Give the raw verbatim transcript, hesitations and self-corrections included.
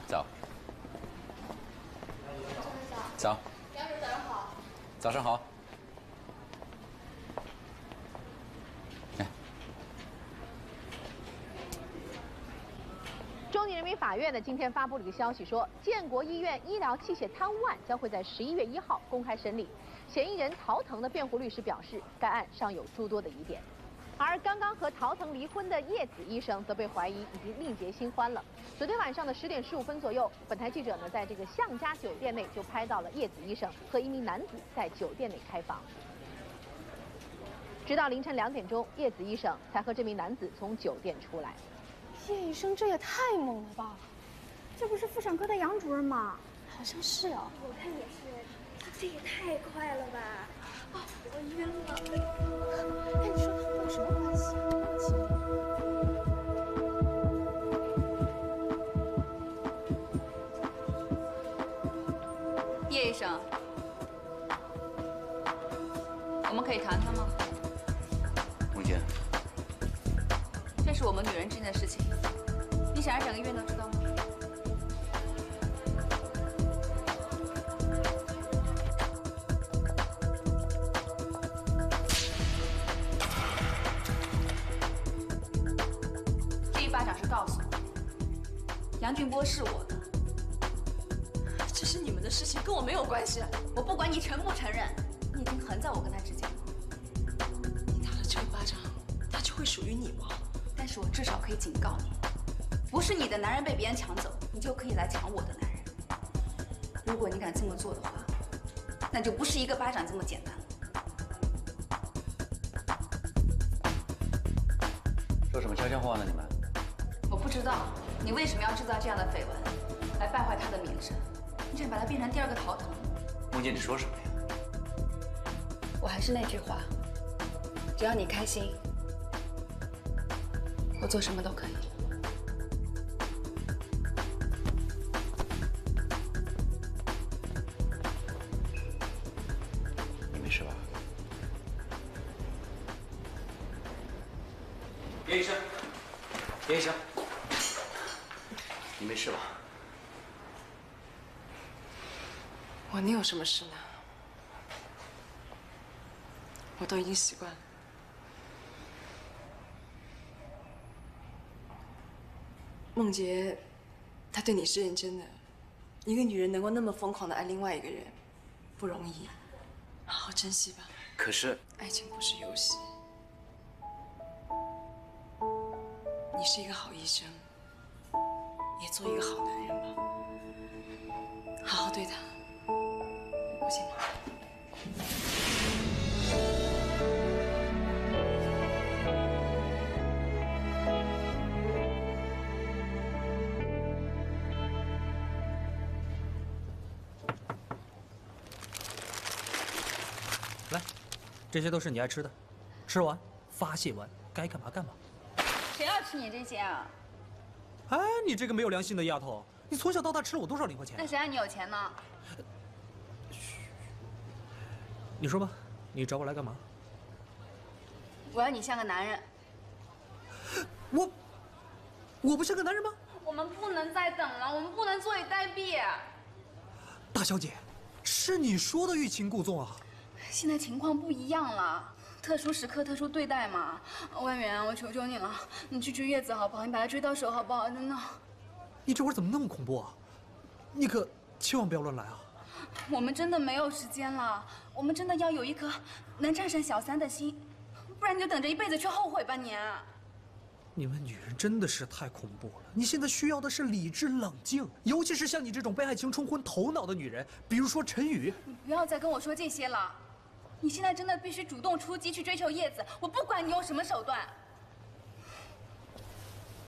早。早。 杨主任，早上好。 早上好。来。 中级人民法院呢，今天发布了一个消息，说建国医院医疗器械贪污案将会在十一月一号公开审理。嫌疑人陶腾的辩护律师表示，该案尚有诸多的疑点。 而刚刚和陶腾离婚的叶子医生则被怀疑已经另结新欢了。昨天晚上的十点十五分左右，本台记者呢在这个象家酒店内就拍到了叶子医生和一名男子在酒店内开房。直到凌晨两点钟，叶子医生才和这名男子从酒店出来。 叶医生这也太猛了吧！这不是妇产科的杨主任吗？好像是哦。 我看也是，这也太快了吧！啊，我晕了。 哎，你说他们有什么关系？ 叶医生，我们可以谈谈吗？ 孟姐， 这是我们女人之间的事情，你想让整个医院都知道吗？ 告诉我，杨俊波是我的， 这是你们的事情，跟我没有关系。 我不管你承不承认，你已经横在我跟他之间了。 你打了这个巴掌，他就会属于你吗？ 但是我至少可以警告你，不是你的男人被别人抢走，你就可以来抢我的男人。如果你敢这么做的话，那就不是一个巴掌这么简单了。 说什么悄悄话呢？你们？ 我不知道你为什么要制造这样的绯闻，来败坏他的名声。你想把他变成第二个陶腾？ 孟姐，你说什么呀？ 我还是那句话，只要你开心，我做什么都可以。 你没事吧？叶医生，叶医生。 你没事吧？ 我能有什么事呢？我都已经习惯了。梦洁，她对你是认真的。一个女人能够那么疯狂的爱另外一个人，不容易，好好珍惜吧。 可是， 爱情不是游戏。你是一个好医生。 也做一个好男人吧，好好对他，不行吗？ 来，这些都是你爱吃的，吃完发泄完，该干嘛干嘛。 谁要吃你这些啊？ 哎，你这个没有良心的丫头！你从小到大吃了我多少零花钱？ 那谁让你有钱呢？ 嘘，你说吧，你找我来干嘛？ 我要你像个男人。 我，我不像个男人吗？ 我们不能再等了，我们不能坐以待毙。 大小姐，是你说的欲擒故纵啊！ 现在情况不一样了。 特殊时刻特殊对待嘛，万源，我求求你了，你去追叶子好不好？你把他追到手好不好？真的。 你这会儿怎么那么恐怖啊？你可千万不要乱来啊！ 我们真的没有时间了，我们真的要有一颗能战胜小三的心，不然你就等着一辈子去后悔吧你。 你们女人真的是太恐怖了！你现在需要的是理智冷静，尤其是像你这种被爱情冲昏头脑的女人，比如说陈宇。 你不要再跟我说这些了。 你现在真的必须主动出击去追求叶子，我不管你用什么手段。